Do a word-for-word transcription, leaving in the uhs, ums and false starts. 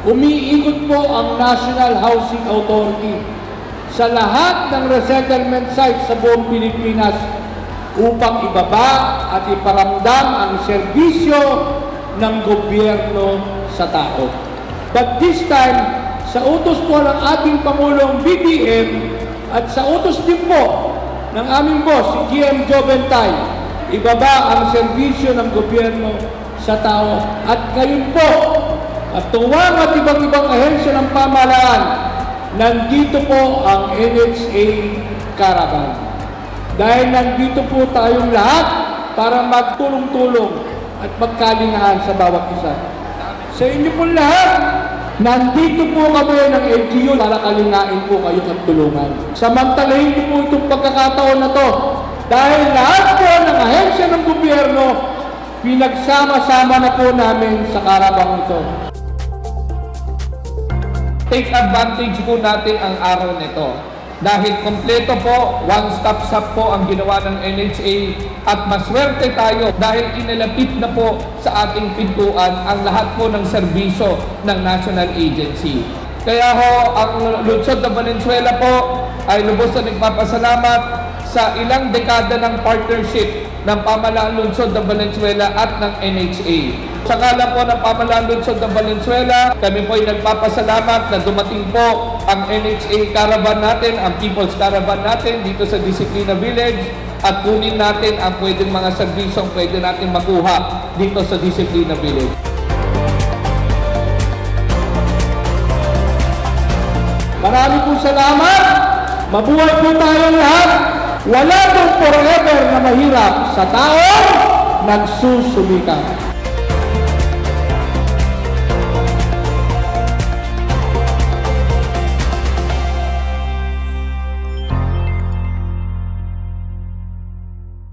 Umiikot po ang National Housing Authority sa lahat ng resettlement sites sa buong Pilipinas upang ibaba at iparamdam ang serbisyo ng gobyerno sa tao. But this time, sa utos po ng ating Pangulong B B M at sa utos din po ng aming boss, si G M Joventay, ibaba ang serbisyo ng gobyerno sa tao. At ngayon po, at tuwang at ibang-ibang ahensya ng pamahalaan, nandito po ang N H A Caravan. Dahil nandito po tayong lahat para magtulong-tulong at magkalingahan sa bawat isa. Sa inyo po lahat, nandito po kami ng L G U para kalingain po kayo at tulungan. Samantalahin niyo po itong pagkakataon na to dahil lahat po ng ahensya ng gobyerno pinagsama-sama na po namin sa karabang ito. Take advantage po natin ang araw nito. Dahil kompleto po, one-stop shop po ang ginawa ng N H A at maswerte tayo dahil inilapit na po sa ating pintuan ang lahat po ng serbisyo ng National Agency. Kaya ho, ang lungsod ng Valenzuela po ay lubos na nagpapasalamat sa ilang dekada ng partnership ng pamahalaan lungsod ng Valenzuela at ng N H A. Sa ngalan po ng pamahalaan lungsod ng Valenzuela, kami po ay nagpapasalamat na dumating po ang N H A Caravan natin, ang People's Caravan natin dito sa Disciplina Village at kunin natin ang pwedeng mga serbisyong pwede natin makuha dito sa Disciplina Village. Marami po salamat! Mabuhay po tayong lahat! Wala pong forever na mahirap sa taong nagsusumikap.